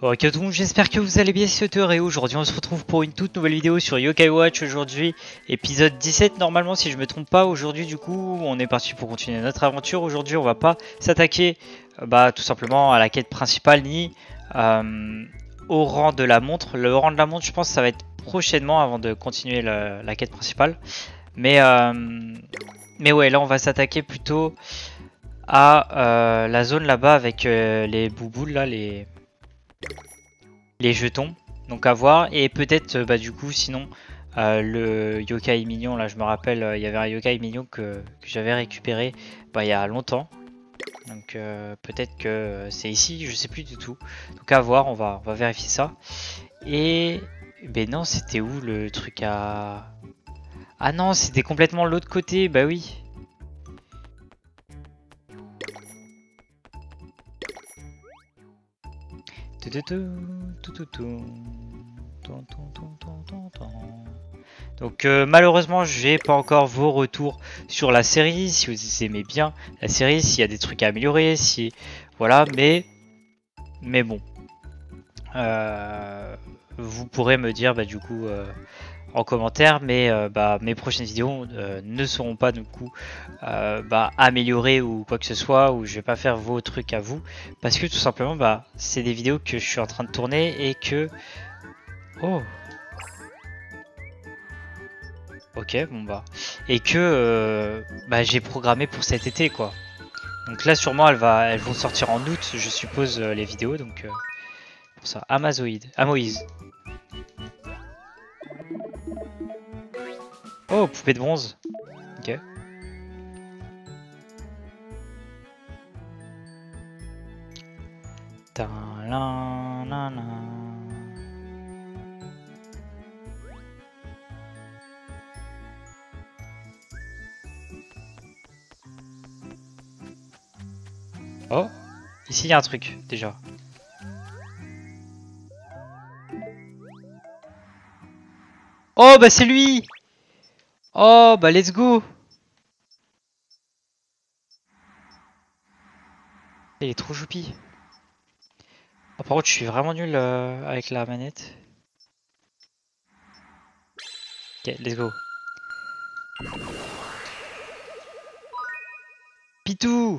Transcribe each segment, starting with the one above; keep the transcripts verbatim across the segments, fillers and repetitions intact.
Ok tout le monde, j'espère que vous allez bien, c'est Hauteur et aujourd'hui on se retrouve pour une toute nouvelle vidéo sur Yokai Watch. Aujourd'hui épisode dix-sept normalement si je me trompe pas. Aujourd'hui du coup on est parti pour continuer notre aventure. Aujourd'hui on va pas s'attaquer euh, bah tout simplement à la quête principale ni euh, au rang de la montre. Le rang de la montre je pense que ça va être prochainement avant de continuer la, la quête principale. Mais, euh, mais ouais là on va s'attaquer plutôt à euh, la zone là-bas avec euh, les bouboules là, les... les jetons, donc à voir. Et peut-être bah du coup sinon euh, le yokai mignon là, je me rappelle il euh, y avait un yokai mignon que, que j'avais récupéré bah, il y a longtemps, donc euh, peut-être que c'est ici, je sais plus du tout, donc à voir, on va, on va vérifier ça. Et ben non, c'était où le truc à... Ah non, c'était complètement l'autre côté, bah oui. Donc euh, malheureusement j'ai pas encore vos retours sur la série, si vous aimez bien la série, s'il y a des trucs à améliorer, si voilà, mais mais bon, euh, vous pourrez me dire bah, du coup euh, en commentaire, mais euh, bah, mes prochaines vidéos euh, ne seront pas du coup euh, bah, améliorées ou quoi que ce soit, ou je vais pas faire vos trucs à vous, parce que tout simplement bah c'est des vidéos que je suis en train de tourner et que oh ok, bon bah. Et que euh, bah, j'ai programmé pour cet été quoi. Donc là sûrement elles, va, elles vont sortir en août je suppose euh, les vidéos, donc euh, pour ça. Amazoïde. Amoïse. Oh, poupée de bronze. Ok. Oh, ici il y a un truc déjà. Oh bah c'est lui. Oh bah let's go. Il est trop choupi. Oh, par contre je suis vraiment nul euh, avec la manette. Ok, let's go. Pitou.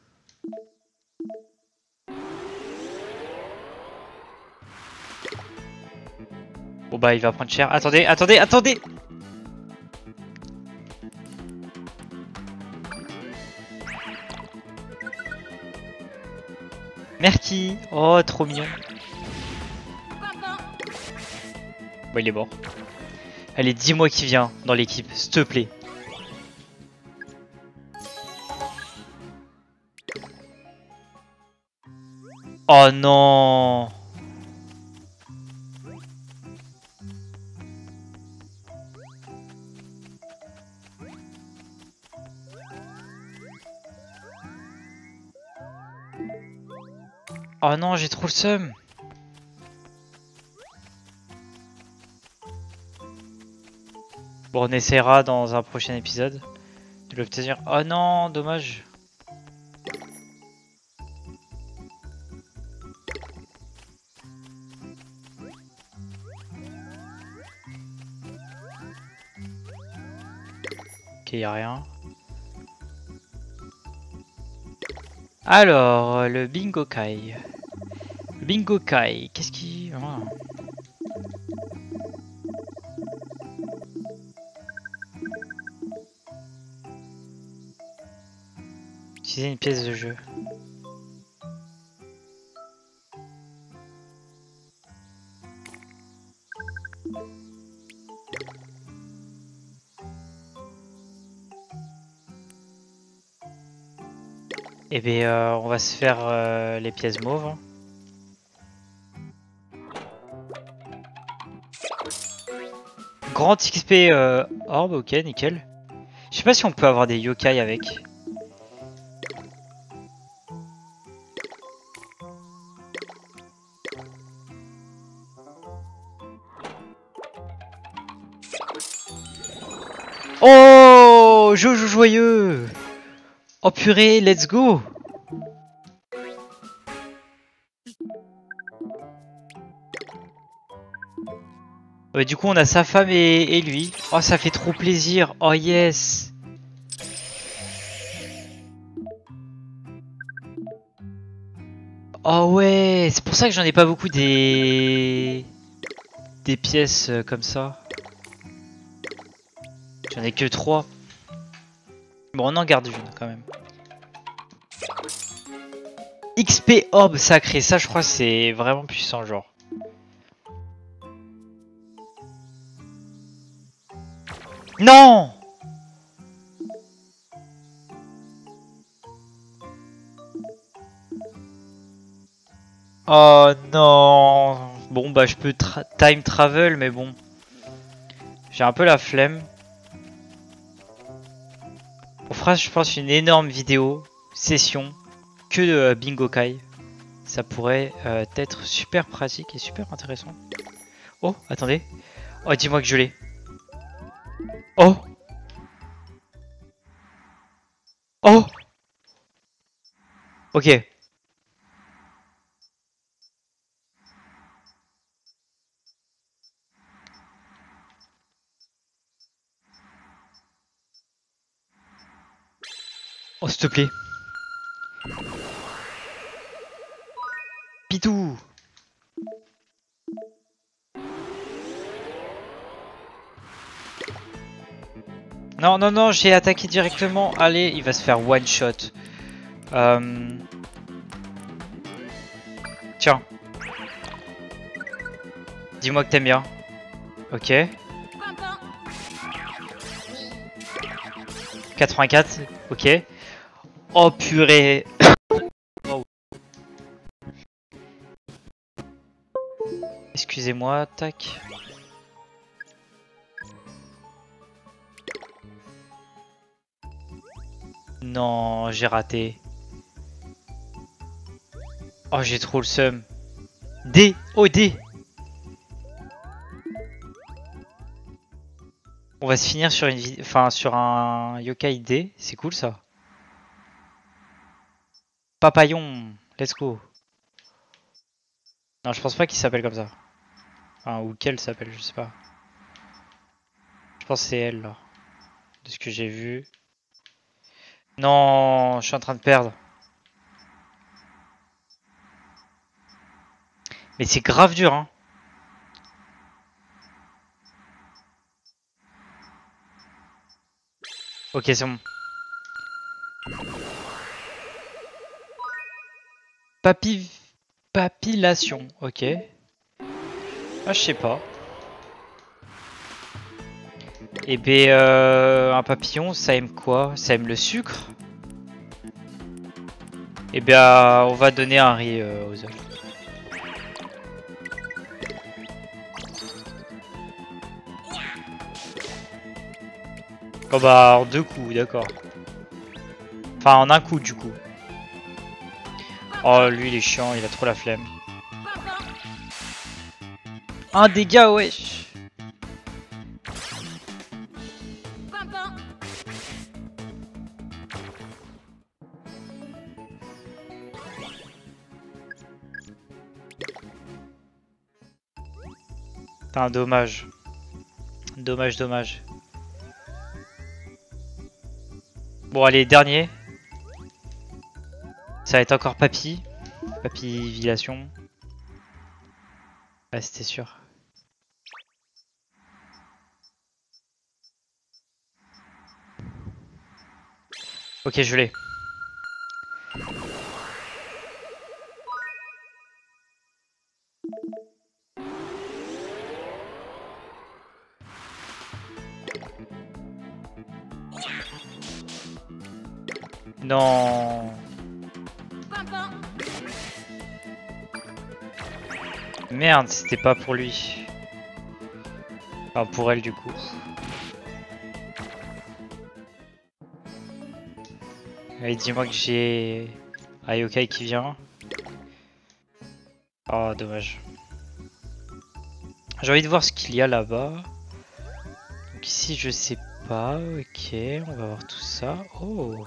Bon bah il va prendre cher. Attendez, attendez, attendez. Merci. Oh trop mignon. Bon il est mort. Allez, dis-moi qui vient dans l'équipe, s'il te plaît. Oh non. Oh non, j'ai trop le seum. Bon, on essaiera dans un prochain épisode de l'obtenir. Oh non, dommage. Ok, y a rien. Alors, le Bingo Kai. Le Bingo Kai, qu'est-ce qui... Oh. Utiliser une pièce de jeu. Eh bien, euh, on va se faire euh, les pièces mauves. Hein. Grand X P euh, orbe, ok, nickel. Je sais pas si on peut avoir des yokai avec. Oh, Jojo joyeux. Oh purée, let's go. Ouais, du coup, on a sa femme et, et lui. Oh, ça fait trop plaisir. Oh, yes. Oh, ouais. C'est pour ça que j'en ai pas beaucoup des... Des pièces euh, comme ça. J'en ai que trois. Bon, on en garde une quand même. X P orbe sacré. Ça, je crois, c'est vraiment puissant, genre. Non! Oh non! Bon bah je peux tra time travel mais bon. J'ai un peu la flemme. On fera je pense une énorme vidéo, session, que de euh, Bingo Kai. Ça pourrait euh, être super pratique et super intéressant. Oh, attendez. Oh, dis-moi que je l'ai. Oh! Oh! Ok. Oh, s'il te plaît. Pitou! Non, non, non, j'ai attaqué directement. Allez, il va se faire one shot. Euh... Tiens. Dis-moi que t'aimes bien. Ok. quatre-vingt-quatre. Ok. Oh purée. Oh. Excusez-moi, tac. Non, j'ai raté. Oh, j'ai trop le seum. D. Oh, D. On va se finir sur une vid- enfin sur un yokai D. C'est cool ça. Papillon. Let's go. Non, je pense pas qu'il s'appelle comme ça. Enfin, ou qu'elle s'appelle, je sais pas. Je pense que c'est elle là. De ce que j'ai vu. Non, je suis en train de perdre. Mais c'est grave dur, hein. Ok, c'est bon. Papi... Papillation, ok. Ah, je sais pas. Et ben, euh, un papillon, ça aime quoi? Ça aime le sucre? Et bien, on va donner un riz euh, aux autres. Oh bah, en deux coups, d'accord. Enfin, en un coup, du coup. Oh, lui, il est chiant, il a trop la flemme. Un dégât, wesh. Putain, dommage. Dommage, dommage. Bon, allez, dernier. Ça va être encore Papy. Papy-villation. Ouais, c'était sûr. Ok, je l'ai. Non. Merde, c'était pas pour lui. Enfin, pour elle, du coup. Allez, dis-moi que j'ai un yokai qui vient. Oh, dommage. J'ai envie de voir ce qu'il y a là-bas. Donc ici, je sais pas. Ok, on va voir tout ça. Oh.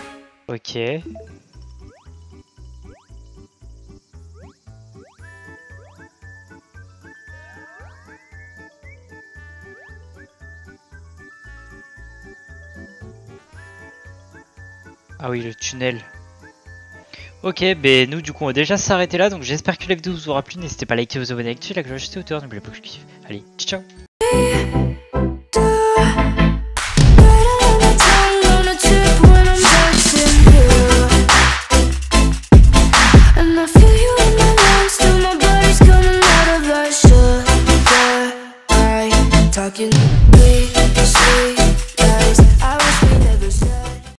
Ok. Ah oui, le tunnel. Ok, ben nous du coup on va déjà s'arrêter là, donc j'espère que la vidéo vous aura plu, n'hésitez pas à liker, vous abonner, activer la cloche, c'est auteur, n'oubliez pas que je kiffe. Allez, ciao ciao.